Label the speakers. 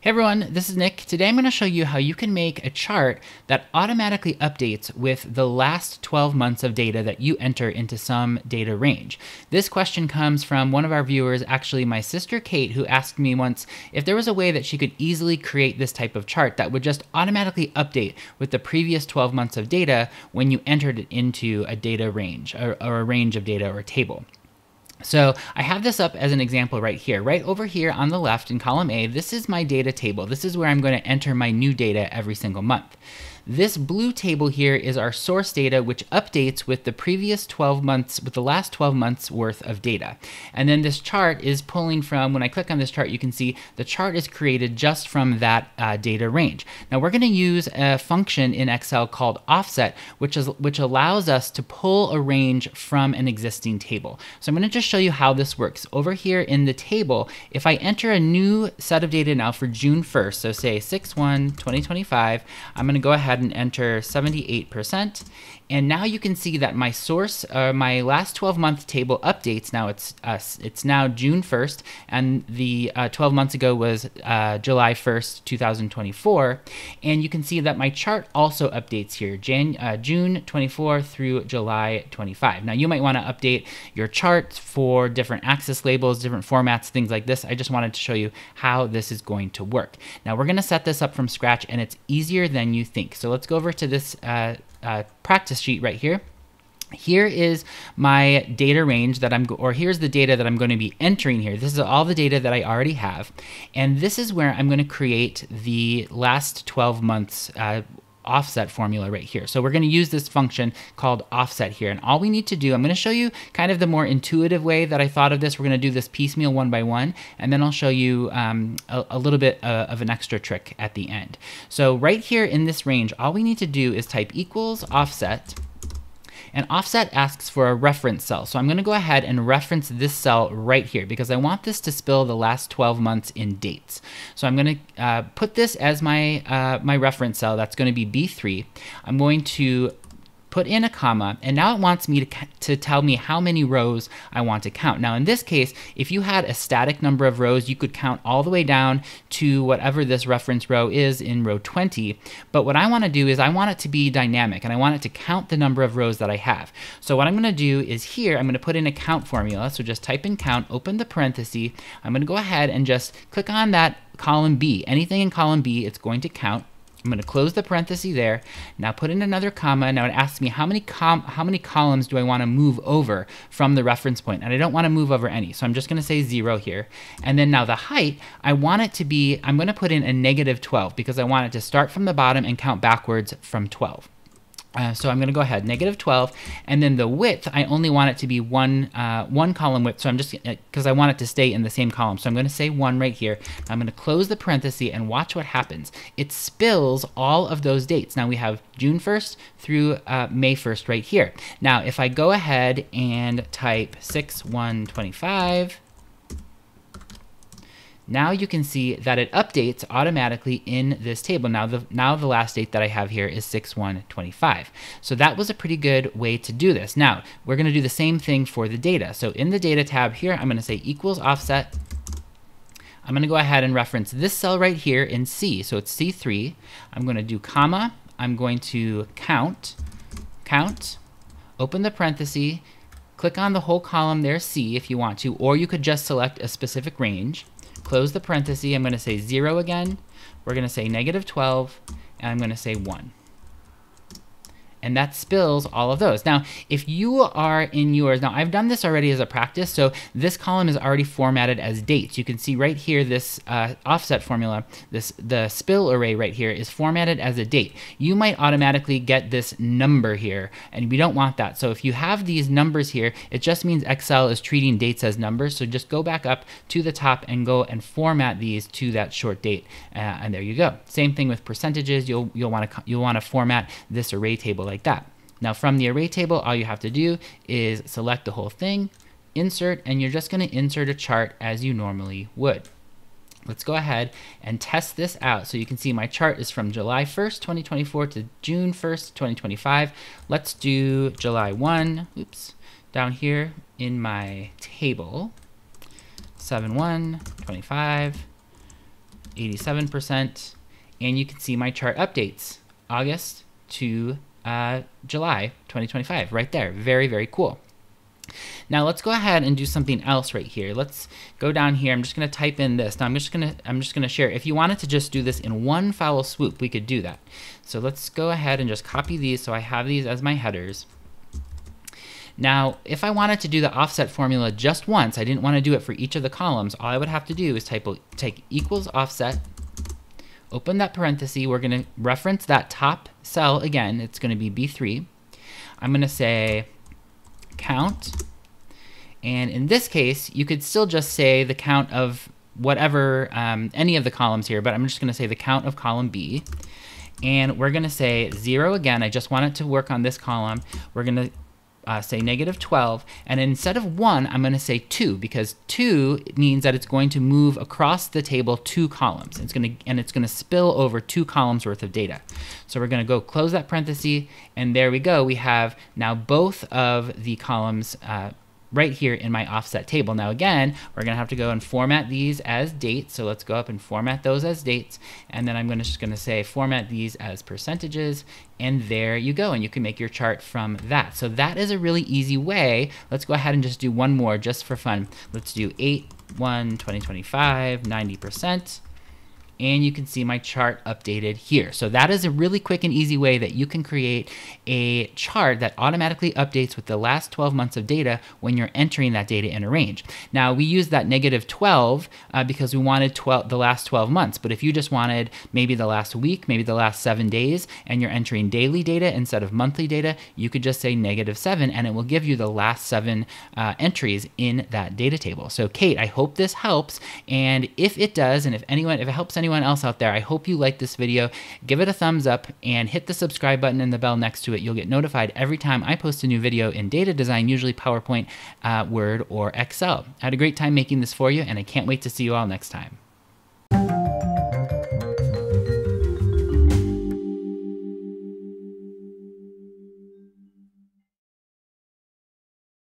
Speaker 1: Hey everyone, this is Nick. Today I'm going to show you how you can make a chart that automatically updates with the last 12 months of data that you enter into some data range. This question comes from one of our viewers, actually my sister Kate, who asked me once if there was a way that she could easily create this type of chart that would just automatically update with the previous 12 months of data when you entered it into a data range or a range of data or a table. So I have this up as an example right here. Right over here on the left in column A, this is my data table. This is where I'm going to enter my new data every single month. This blue table here is our source data, which updates with the previous 12 months, with the last 12 months worth of data. And then this chart is pulling from, when I click on this chart, you can see the chart is created just from that data range. Now we're going to use a function in Excel called offset, which allows us to pull a range from an existing table. So I'm going to just show you how this works. Over here in the table, if I enter a new set of data now for June 1st, so say 6/1/2025, I'm going to go ahead and enter 78%. And now you can see that my source, my last 12-month table updates. Now it's now June 1st, and the 12 months ago was July 1st, 2024. And you can see that my chart also updates here, June 24 through July 25. Now you might want to update your chart for different axis labels, different formats, things like this. I just wanted to show you how this is going to work. Now we're going to set this up from scratch, and it's easier than you think. So let's go over to this practice sheet right here. Here is my data range that here's the data that I'm going to be entering here. This is all the data that I already have. And this is where I'm going to create the last 12 months offset formula right here. So we're going to use this function called offset here. And all we need to do, I'm going to show you kind of the more intuitive way that I thought of this. We're going to do this piecemeal one by one, and then I'll show you a little bit of an extra trick at the end. So right here in this range, all we need to do is type equals offset. And offset asks for a reference cell. So I'm going to go ahead and reference this cell right here because I want this to spill the last 12 months in dates. So I'm going to put this as my, my reference cell. That's going to be B3. I'm going to put in a comma, and now it wants me to tell me how many rows I want to count. Now in this case, if you had a static number of rows, you could count all the way down to whatever this reference row is in row 20. But what I want to do is I want it to be dynamic, and I want it to count the number of rows that I have. So what I'm going to do is here, I'm going to put in a count formula. So just type in count, open the parenthesis. I'm going to go ahead and just click on that column B. Anything in column B, it's going to count. I'm going to close the parenthesis there. Now put in another comma. Now it asks me how many columns do I want to move over from the reference point, and I don't want to move over any. So I'm just going to say 0 here. And then now the height, I want it to be, I'm going to put in a -12 because I want it to start from the bottom and count backwards from 12. So I'm going to go ahead, -12, and then the width, I only want it to be one column width, so I'm just, because I want it to stay in the same column, so I'm going to say 1 right here. I'm going to close the parenthesis and watch what happens. It spills all of those dates. Now we have June 1st through May 1st right here. Now if I go ahead and type 6/1/25, now you can see that it updates automatically in this table. Now the last date that I have here is 6/1/25. So that was a pretty good way to do this. Now we're going to do the same thing for the data. So in the data tab here, I'm going to say equals offset. I'm going to go ahead and reference this cell right here in C. So it's C3. I'm going to do comma. I'm going to count, open the parenthesis, click on the whole column there, C, if you want to, or you could just select a specific range. Close the parenthesis, I'm going to say 0 again, we're going to say -12, and I'm going to say 1. And that spills all of those. Now, if you are in yours, now I've done this already as a practice, so this column is already formatted as dates. You can see right here, this offset formula, the spill array right here is formatted as a date. You might automatically get this number here, and we don't want that. So if you have these numbers here, it just means Excel is treating dates as numbers. So just go back up to the top and go and format these to that short date, and there you go. Same thing with percentages. You'll want to format this array table like that. Now from the array table, all you have to do is select the whole thing, insert, and you're just going to insert a chart as you normally would. Let's go ahead and test this out. So you can see my chart is from July 1st, 2024 to June 1st, 2025. Let's do July 1, down here in my table, 7/1/25. 87%, and you can see my chart updates, August to July 2025, right there. Very, very cool. Now let's go ahead and do something else right here. Let's go down here. I'm just going to type in this. Now I'm just going to share. If you wanted to just do this in one foul swoop, we could do that. So let's go ahead and just copy these so I have these as my headers. Now, if I wanted to do the offset formula just once, I didn't want to do it for each of the columns, all I would have to do is take equals offset, open that parenthesis. We're going to reference that top cell again. It's going to be B3. I'm going to say count, and in this case you could still just say the count of whatever any of the columns here, but I'm just going to say the count of column B, and we're going to say 0 again. I just want it to work on this column. We're going to say -12, and instead of 1 I'm going to say 2, because 2 means that it's going to move across the table 2 columns. It's going to spill over 2 columns worth of data. So we're going to go close that parenthesis, and there we go. We have now both of the columns right here in my offset table. Now again, we're going to have to go and format these as dates. So let's go up and format those as dates, and then I'm just going to say format these as percentages, and there you go, and you can make your chart from that. So that is a really easy way. Let's go ahead and just do one more just for fun. Let's do 8/1/2025, 90%. And you can see my chart updated here. So that is a really quick and easy way that you can create a chart that automatically updates with the last 12 months of data when you're entering that data in a range. Now we use that -12 because we wanted the last 12 months, but if you just wanted maybe the last week, maybe the last 7 days, and you're entering daily data instead of monthly data, you could just say -7, and it will give you the last 7 entries in that data table. So Kate, I hope this helps, and if it does, and if it helps anyone else out there, I hope you like this video. Give it a thumbs up and hit the subscribe button and the bell next to it. You'll get notified every time I post a new video in data design, usually PowerPoint, Word, or Excel. I had a great time making this for you, and I can't wait to see you all next time.